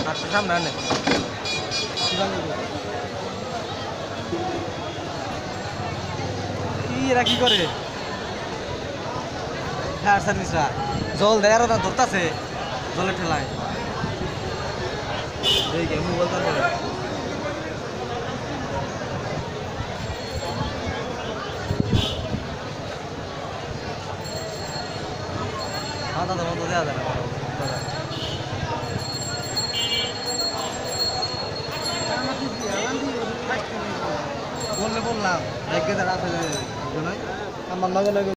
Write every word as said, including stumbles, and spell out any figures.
আচ্ছা সামনে আনে কি এরা কি করে ফায়ার সার্ভিসরা জল দেয় আর ওরা ধরতেছে জলের ঠেলায় দেখে মোবাইল তারপরে মাথা তো মতো দেওয়া যায় না বললে বললাম এক গেছে রাতে আমার নগে নগে